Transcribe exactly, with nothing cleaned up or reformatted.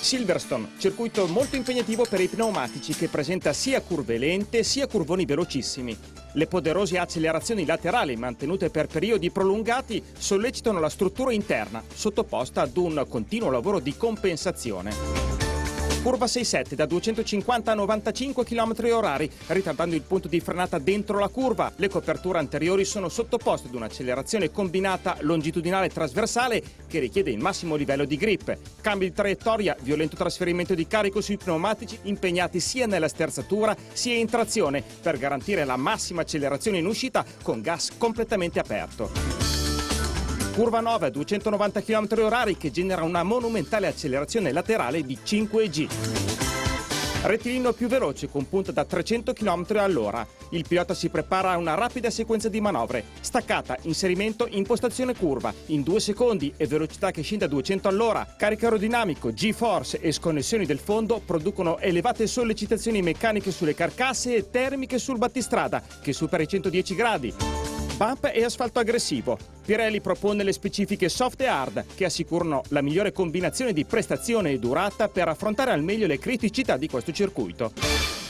Silverstone, circuito molto impegnativo per i pneumatici che presenta sia curve lente sia curvoni velocissimi. Le poderose accelerazioni laterali mantenute per periodi prolungati sollecitano la struttura interna, sottoposta ad un continuo lavoro di compensazione. Curva sei sette da duecentocinquanta a novantacinque chilometri orari, ritardando il punto di frenata dentro la curva. Le coperture anteriori sono sottoposte ad un'accelerazione combinata longitudinale trasversale che richiede il massimo livello di grip. Cambio di traiettoria, violento trasferimento di carico sui pneumatici impegnati sia nella sterzatura sia in trazione per garantire la massima accelerazione in uscita con gas completamente aperto. Curva nove a duecentonovanta chilometri orari che genera una monumentale accelerazione laterale di cinque G. Rettilineo più veloce con punta da trecento chilometri all'ora. Il pilota si prepara a una rapida sequenza di manovre. Staccata, inserimento, impostazione curva in due secondi e velocità che scende a duecento all'ora. Carico aerodinamico, G-force e sconnessioni del fondo producono elevate sollecitazioni meccaniche sulle carcasse e termiche sul battistrada che supera i centodieci gradi. Bump e asfalto aggressivo. Pirelli propone le specifiche soft e hard che assicurano la migliore combinazione di prestazione e durata per affrontare al meglio le criticità di questo circuito.